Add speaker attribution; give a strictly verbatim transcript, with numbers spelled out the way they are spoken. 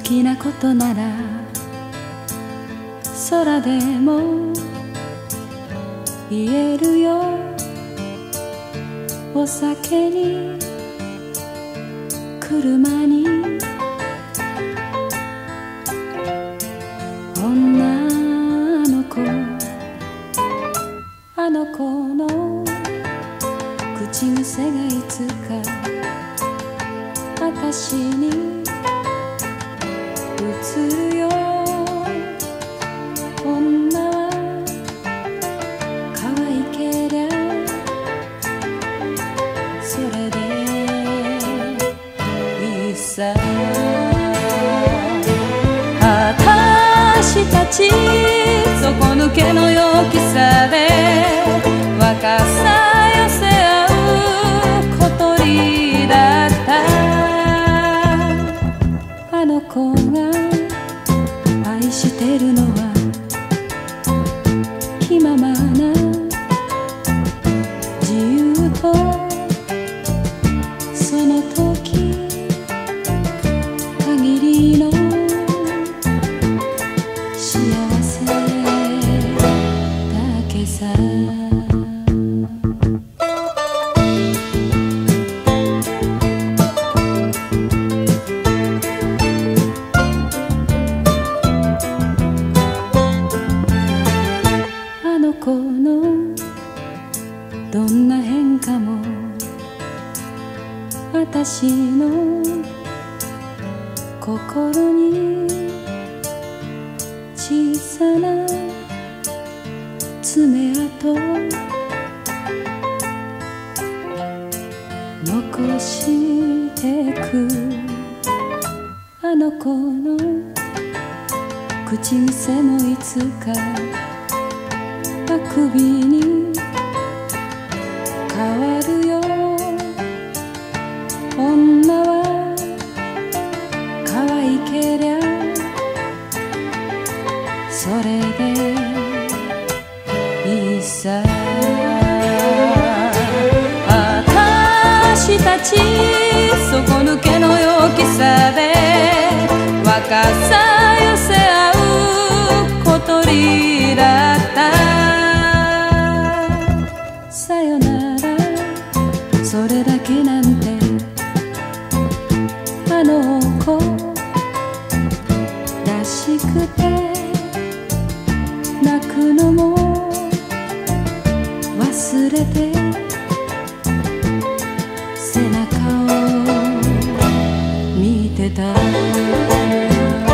Speaker 1: きなことなら空でも言えるよ。お酒に車に女の子、あの子の口癖がいつか私に映るよ。女は可愛けりゃそれでいいさ。私たち底抜けの陽気さで若さ寄せ合う小鳥だった。あの子が愛してるのは気ままな自由とその時限りの幸せだけさ。あの子のどんな変化も私の心に小さな爪痕残してく。あの子の口癖もいつかあくびに変わるよ。女は可愛けりゃそれでいいさ。私たち底抜けの陽気さで若さ寄せ合う小鳥だった。さよならそれだけなんてあの子らしくて泣くのも忘れて背中を見てた。